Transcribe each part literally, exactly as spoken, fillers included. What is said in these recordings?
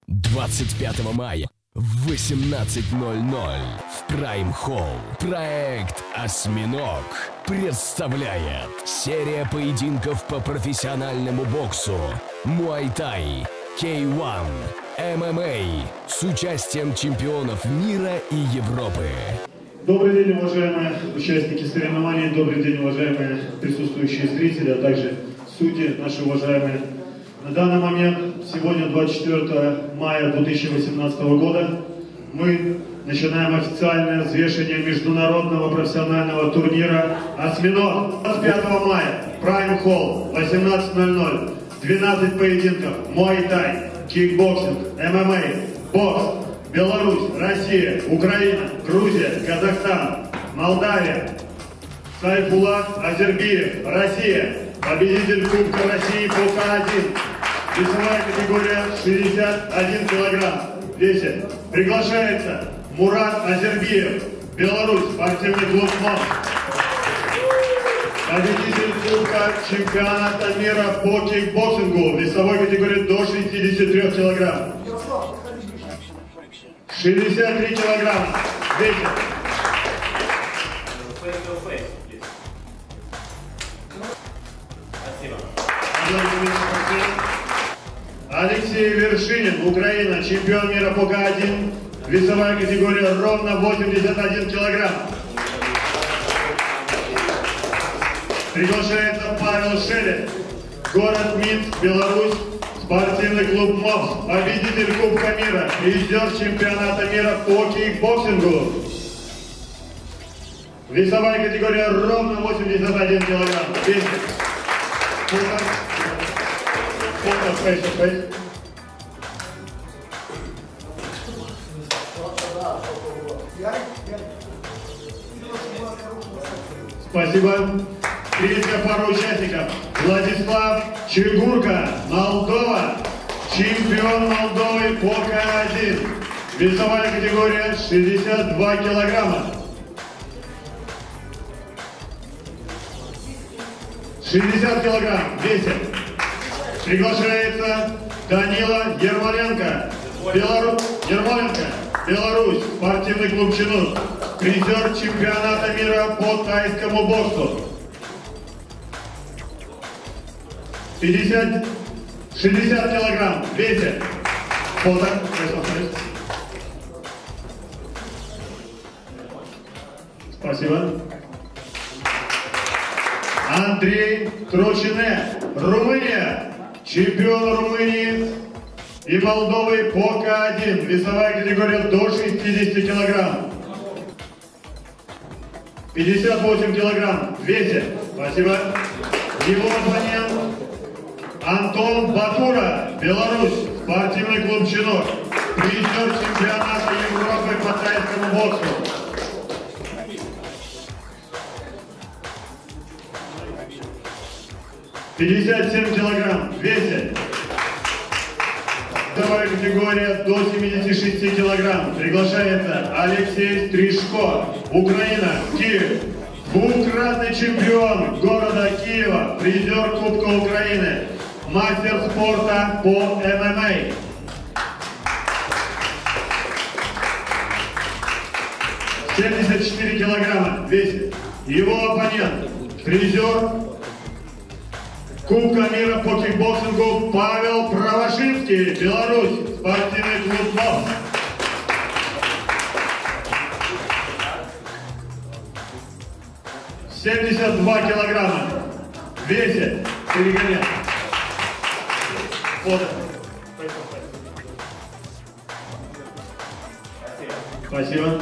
двадцать пятого мая в восемнадцать ноль ноль в Prime Hall проект «Осьминог» представляет серия поединков по профессиональному боксу, муай-тай, кей один, эм эм а с участием чемпионов мира и Европы. Добрый день, уважаемые участники соревнований, добрый день, уважаемые присутствующие зрители, а также судьи, наши уважаемые. На данный момент, сегодня двадцать четвёртого мая две тысячи восемнадцатого года, мы начинаем официальное взвешивание международного профессионального турнира «Осьминог». двадцать пятого мая, Prime Hall, восемнадцать ноль ноль, двенадцать поединков, муай-тай, кикбоксинг, эм эм а, бокс, Беларусь, Россия, Украина, Грузия, Казахстан, Молдавия, Сайфуллах Азербиев, Россия, победитель Кубка России по ка один, весовая категория шестьдесят один килограмм, весе. Приглашается Мурат Азербиев, Беларусь, спортивный клуб МОМ. Победитель Кубка чемпионата мира по кикбоксингу, весовой категории до шестидесяти трёх килограмм. шестьдесят три килограмма, весе. Алексей Вершинин, Украина, чемпион мира по ка один, весовая категория ровно восемьдесят один килограмм. Приглашается Павел Шелест, город Минск, Беларусь, спортивный клуб МОМ, победитель Кубка мира, призер чемпионата мира по кикбоксингу. Весовая категория ровно восемьдесят один килограмм. Фото, фейс, фейс. Спасибо. Третья пара участников. Владислав Чигурка, Молдова, чемпион Молдовы по ка один. Весовая категория шестьдесят два килограмма. шестьдесят килограмм весит. Приглашается Данила Ермоленко, Белору... Ермоленко, Беларусь, спортивный клуб «Чинуш», призер чемпионата мира по тайскому боксу. пятьдесят, шестьдесят килограмм весит. Фото. Спасибо. Андрей Трочине, Румыния, чемпион Румынии и Молдовы по ка один, весовая категория до шестидесяти килограмм. пятьдесят восемь килограмм весит. Спасибо. Его оппонент Антон Батура, Беларусь, спортивный клуб «Чинуш», призер чемпионата Европы по тайскому боксу. пятьдесят семь килограмм весит. Вторая категория до семидесяти шести килограмм. Приглашается Алексей Стрижко, Украина, Киев. Двукратный чемпион города Киева, призер Кубка Украины, мастер спорта по эм эм а. семьдесят четыре килограмма весит. Его оппонент, призер Кубка мира по кикбоксингу Павел Правошинский, Беларусь, спортивный клуб МОМ. семьдесят два килограмма весит. Перегоняет. Фото. Спасибо.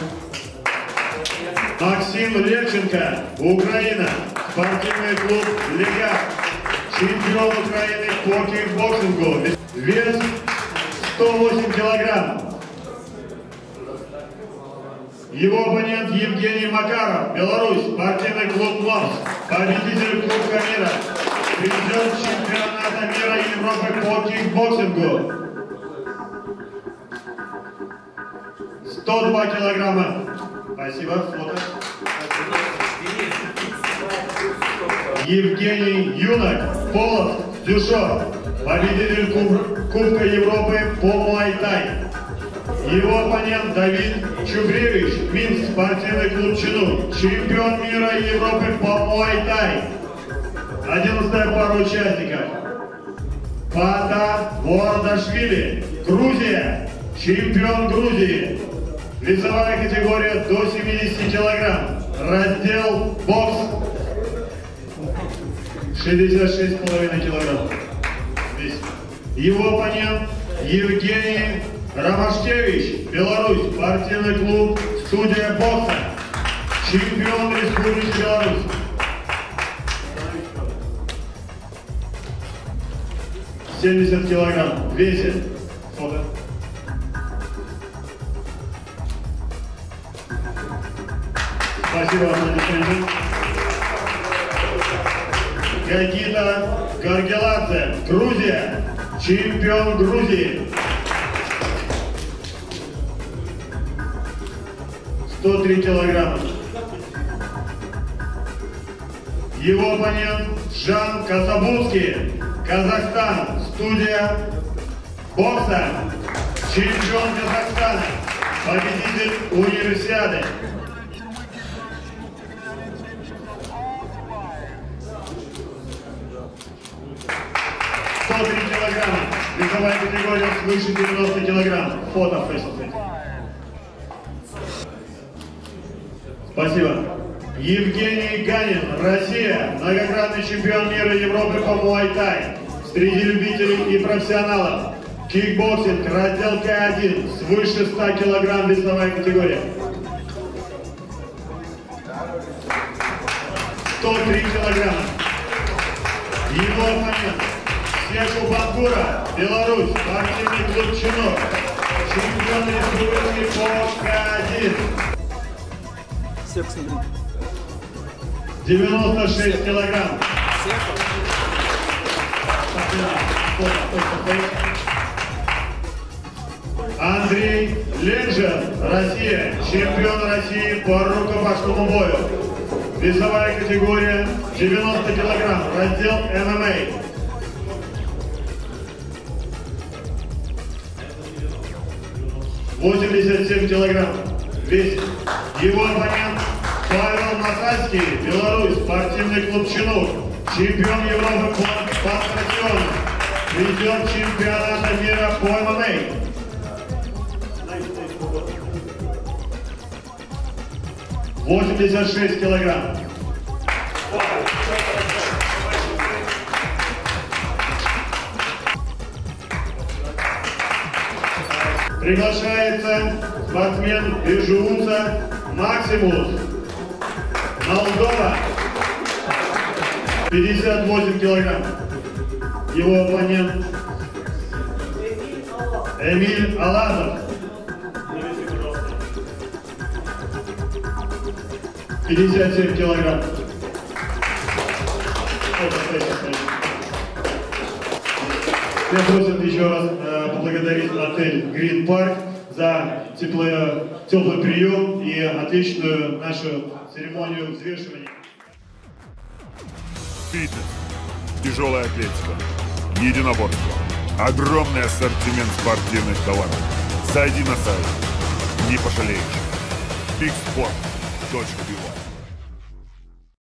Максим Левченко, Украина, спортивный клуб «Легат», чемпион Украины по кикбоксингу, вес сто восемь килограмм. Его оппонент Евгений Макаров, Беларусь, спортивный клуб МОМ, победитель Кубка мира, призер чемпионата мира и Европы по кикбоксингу. сто два килограмма. Спасибо, фото. Евгений Юнок, Полов, Дюшов, победитель Куб... Кубка Европы по Муай-Тай. Его оппонент Давид Чубревич, Минск, спортивный клуб Чинук, чемпион мира и Европы по Муай-Тай. Одиннадцатая пара участников. Пата Вордашвили, Грузия, чемпион Грузии. Весовая категория до семидесяти килограмм. Раздел бокс. шестьдесят шесть с половиной килограмм. Его оппонент Евгений Ромашкевич, Беларусь, спортивный клуб «Студия бокса», чемпион Республики Беларусь. семьдесят килограмм, весит. Фото. Спасибо вам, аплодисменты. Гагита Гаргеладзе, Грузия, чемпион Грузии. сто три килограмма. Его оппонент Жан Касабунский, Казахстан, студия бокса, чемпион Казахстана, победитель универсиады. сто три килограмма. Весовая категория свыше девяноста килограмм. Фото фейс-то-фейс. Спасибо. Евгений Ганин, Россия, многократный чемпион мира и Европы по Муай-Тай. Среди любителей и профессионалов. Кикбоксинг, раздел К один, свыше ста килограмм весовая категория. сто три килограмма. Его оппонент Секу Бангура, Беларусь, спортивный клуб Чинук, чемпион республики по К один. девяносто шесть килограмм. Андрей Ленджер, Россия, чемпион России по рукопашному бою. Весовая категория девяносто килограмм, раздел эм эм а. восемьдесят семь килограмм весит. Его оппонент Павел Масальский, Беларусь, спортивный клуб Чинук, чемпион Европы по панкратиону, призер чемпионата мира по эм эм а. восемьдесят шесть килограмм. Приглашается спортсмен Бежууца Максимус, Молдова, пятьдесят восемь килограмм. Его оппонент Эмиль Алазов, пятьдесят семь килограмм. Меня просят еще раз э, поблагодарить отель Green Park за теплый, теплый прием и отличную нашу церемонию взвешивания. Фитнес, тяжелая атлетика, единоборство, огромный ассортимент спортивных товаров. Зайди на сайт, не пожалеешь. биг спорт точка би